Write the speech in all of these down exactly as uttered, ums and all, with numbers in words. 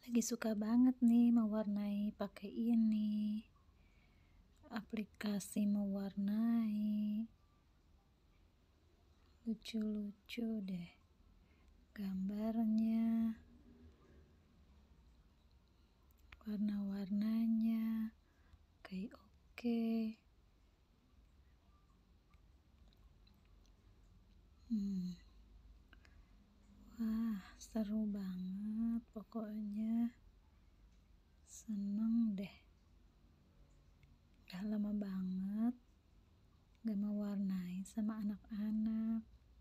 Lagi suka banget nih mewarnai pakai ini, aplikasi mewarnai. Lucu-lucu deh gambarnya, warna-warnanya, kayak oke. Hmm. Wah, seru banget pokoknya. Seneng deh. Udah lama banget gak mewarnai sama anak-anak.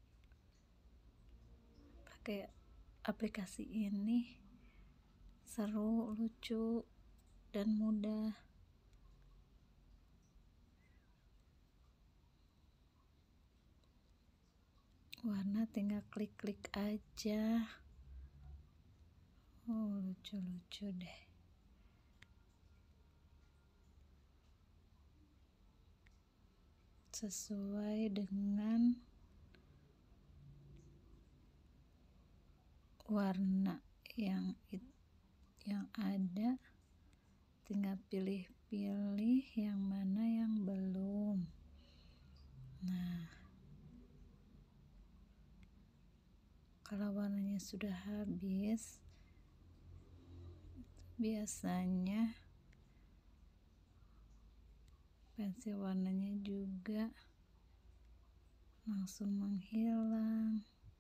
Pakai aplikasi ini seru, lucu, dan mudah. Warna tinggal klik-klik aja. Oh, lucu-lucu deh. Sesuai dengan warna yang yang ada, tinggal pilih-pilih yang mana yang belum. Nah, kalau warnanya sudah habis, biasanya pensil warnanya juga langsung menghilang.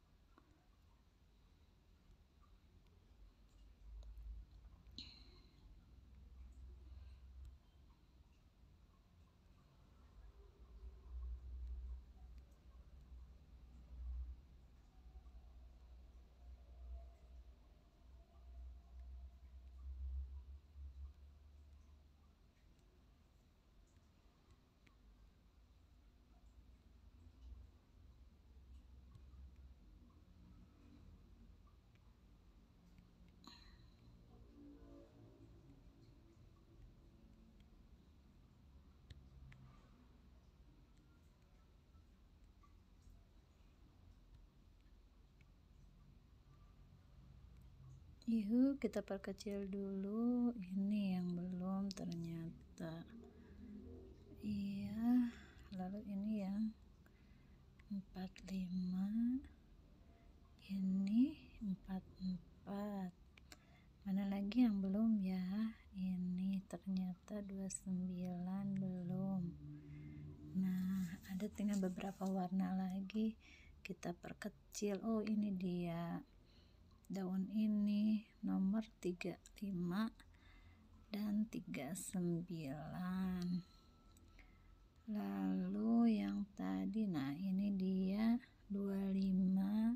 Yuk kita perkecil dulu. Ini yang belum ternyata. Iya, lalu ini yang empat puluh lima, ini empat puluh empat. Mana lagi yang belum ya? Ini ternyata dua puluh sembilan belum. Nah, ada tinggal beberapa warna lagi, kita perkecil. Oh, ini dia daun ini nomor tiga puluh lima dan tiga puluh sembilan. Lalu yang tadi, nah ini dia dua puluh lima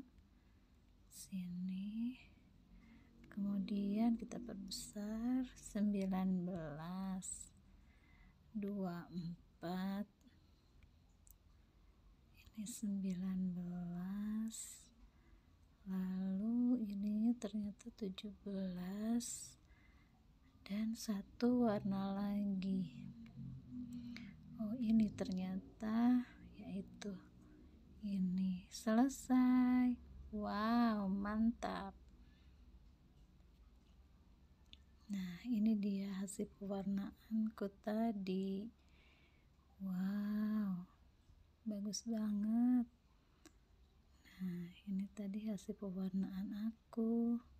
sini, kemudian kita perbesar sembilan belas, dua puluh empat, ini sembilan belas, lalu ini ternyata tujuh belas, dan satu warna lagi. Oh, ini ternyata yaitu ini. Selesai. Wow, mantap. Nah, ini dia hasil pewarnaanku tadi. Wow, bagus banget. Nah, ini tadi hasil pewarnaan aku.